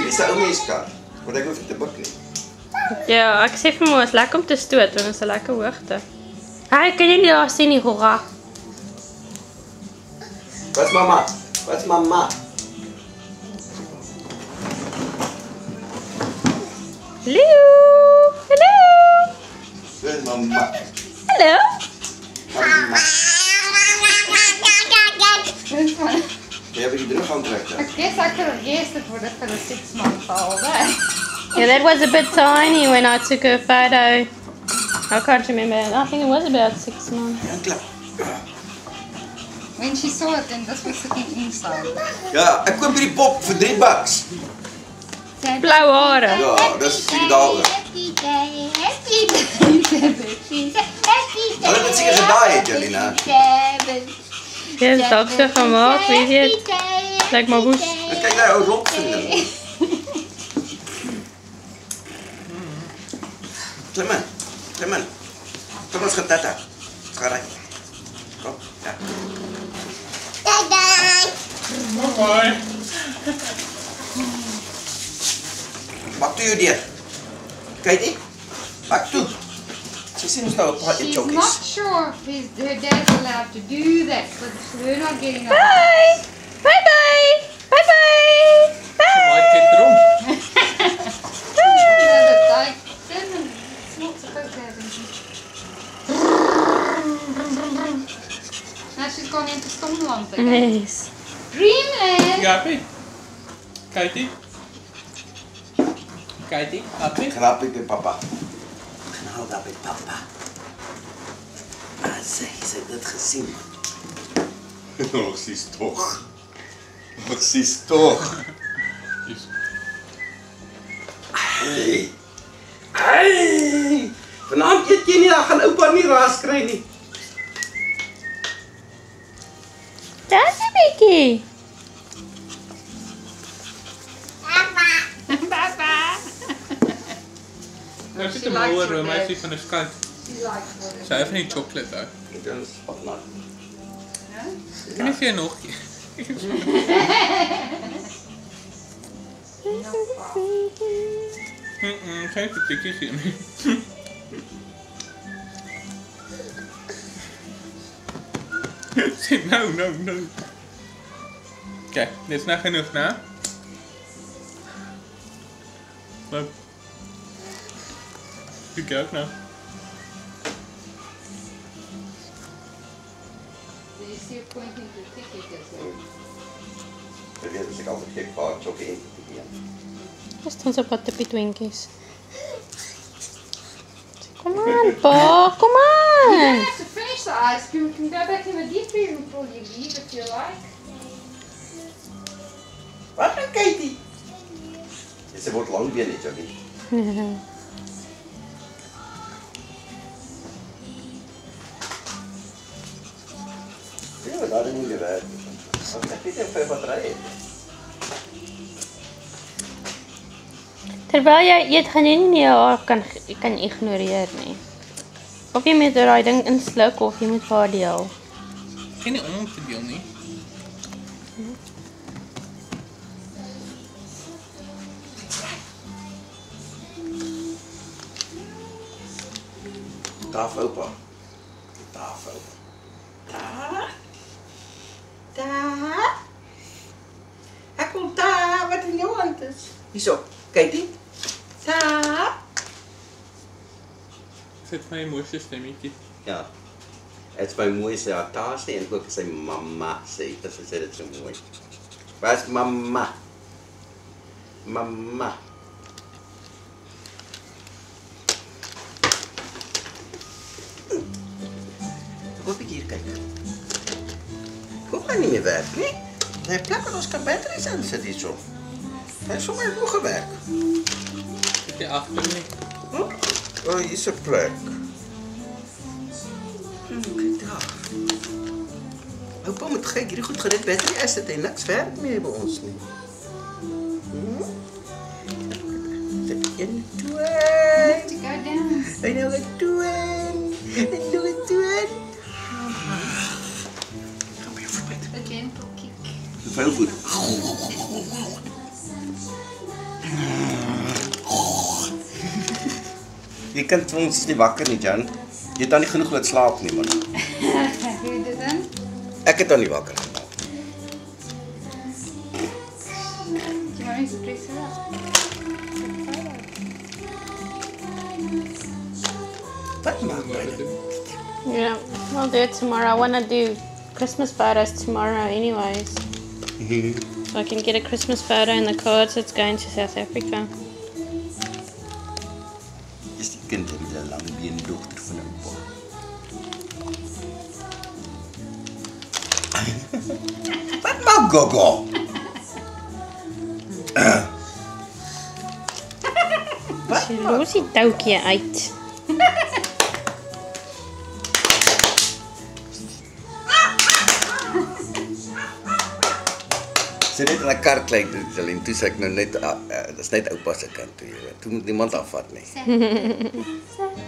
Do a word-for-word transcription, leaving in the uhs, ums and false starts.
Dis 'n ou mens kar. Want ek hoef nie te buk nie. Ja, ek sê vir my is lekker om te stoot want dit is 'n lekker hoogte. Hey, kan jy nie daar sien nie, Gora? Wat's mamma? Wat's mamma? Hallo. Hallo. Dis mamma. Hallo. Mamma. Jy het dit gaan trek. I guess I could have guessed it would have been a six month old, eh? Yeah, that was a bit tiny when I took her photo. I can't remember. I think it was about six months. Ja, klap. When she saw it, then this was sitting inside. Ja, ek koop hierdie pop vir drie bucks. Blauwe hare. Ja, dis sigdaal. Happy day, happy day. Hulle het seker gedaai het, Jelena. Ja, is dalk so gemaak, weet jy het. Lyk maar woes. En kyk daai ou rotvinding. Klim in. Klim in. Kom ons gaan tata. Ons gaan ry. Kom, ja. Hoi. Maak toe jou deur. Kyk nie. Maak toe. Sy sien ons nou 'n paar She's chokkies. not sure if his, her dad's allowed to do that, but we're not getting up. Bye. Bye bye. Bye bye. Maar ek het dronk. Now she's gone into Stormland again. Yes. Dreamland! Gappie. Kykie. Kykie, Gappie. Knap ek met papa. Knap dat met papa. Ah, sy, sy het dit gesien. Och, sy's toch. Och, sy's toch. Hey. Hey. Vanaand eet jy nie, dan gaan oupa nie raas kry nie. Daar's 'n bietjie. Nou sit 'n moer room, hy sê van 'n skat. She likes water. Sy het nie chocolate daar. Dit is wat maar. Kan nie vir nog. Mhm, kyk dit dikkie sien. Sê nou, nou, nou. Kijk, dit is nou genoeg, né? Loop. Kijk ook nou. Do you see a point in the ticket as well? Ek weet as ek altyd gek paar chokkie in te gee. Dis ons op pad op die twinkies. Kom aan, pa, kom You don't aan. have to finish the ice cream. You can go back in the deep freezer before you leave if you like. Wat gaan Katie? Sy word lang been net, Johnny. Ja, daar is nie gewerk. Ek weet nie vir wat ry het. Terwyl jy eet, gaan jy nie jou haar kan kan ignoreer nie. Of jy moet daai ding insluk of jy moet vir haar deel. Geen nie om te deel nie. Daaf oupa. Daaf oupa. Ta. Ta. Ek kom ta, wat in jou hand is. Hierso, Katie. Ta. Sit my mooiste stemmetjie. Ja. Dit is my mooi sy haar taas nie en ook sy mamma sê. Dit is sy dit so mooi. Waar is mamma? Mamma. Wat ek hier kyk. Hoe gaan nie meer werk nie? Nee, plek wat ons kan batteries in sit hierso. Hy het sommer nog gewerk. Sit jy agter nie. Hm? O, oh, hier is 'n plek. Hm, kyk daar. Oupa moet kyk, hierdie goed gered battery is dit en niks werk meer by ons nie. Hm? Sit in twee. To go down. En nou het twee. En nou het twee. Gaan by jou voet byt. A gentle kick. Veel voet. Die kind van ons is nie wakker nie, Jan. Jy het dan nie genoeg laat slaap nie, man. Hoe dit dan? Ek het dan nie wakker gemaak. Do you want me to dress her up? Wat maak my dit? Yeah, I'll do it tomorrow. I want to do Christmas photos tomorrow anyways. So I can get a Christmas photo in the cards that's going to South Africa. Is die kind met 'n lang been dogter van Oupa. Wat maak Gogo? Sy los die touwtjie uit. Sy net in 'n kar kry, en toe sê ek nou net, uh, uh, dis net Oupa se kant toe, jy weet. Toe moet niemand afvat nie.